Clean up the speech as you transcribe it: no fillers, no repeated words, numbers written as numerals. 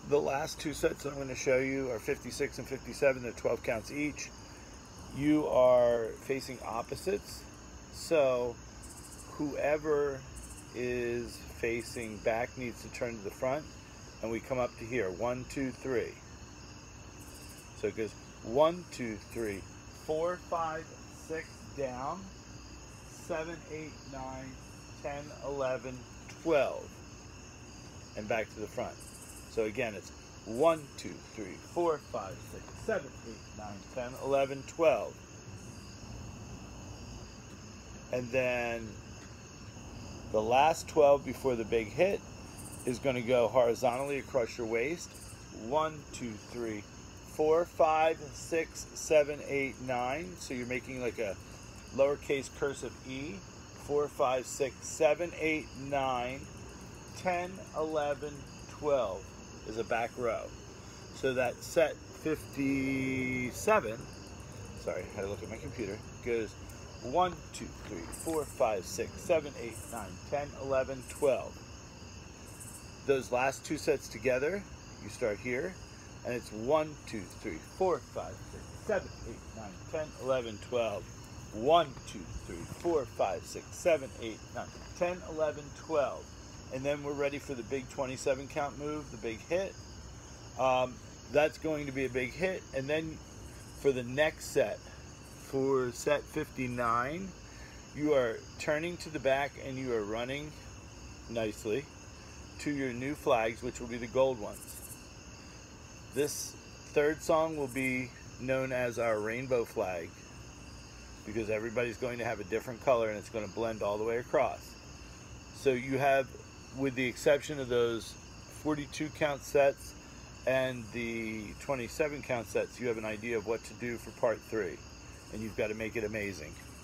The last two sets that I'm going to show you are 56 and 57. They're 12 counts each. You are facing opposites, so whoever is facing back needs to turn to the front, and we come up to here. 1, 2, 3. So it goes 1, 2, 3, 4, 5, 6 down, 7, 8, 9, 10, 11, 12, and back to the front. So again, it's 1, 2, 3, 4, 5, 6, 7, 8, 9, 10, 11, 12. And then the last 12 before the big hit is going to go horizontally across your waist. 1, 2, 3, 4, 5, 6, 7, 8, 9. So you're making like a lowercase cursive E. 4, 5, 6, 7, 8, 9, 10, 11, 12 is a back row. So that set 57, sorry, I had to look at my computer, goes 1, 2, 3, 4, 5, 6, 7, 8, 9, 10, 11, 12. Those last two sets together, you start here, and it's 1, 2, 3, 4, 5, 6, 7, 8, 9, 10, 11, 12. 1, 2, 3, 4, 5, 6, 7, 8, 9, 10, 11, 12. And then we're ready for the big 27 count move, the big hit. That's going to be a big hit. And then for the next set, for set 59, you are turning to the back and you are running nicely to your new flags, which will be the gold ones. This third song will be known as our rainbow flag, because everybody's going to have a different color and it's going to blend all the way across. So you have, with the exception of those 42 count sets and the 27 count sets, you have an idea of what to do for part 3, and you've got to make it amazing.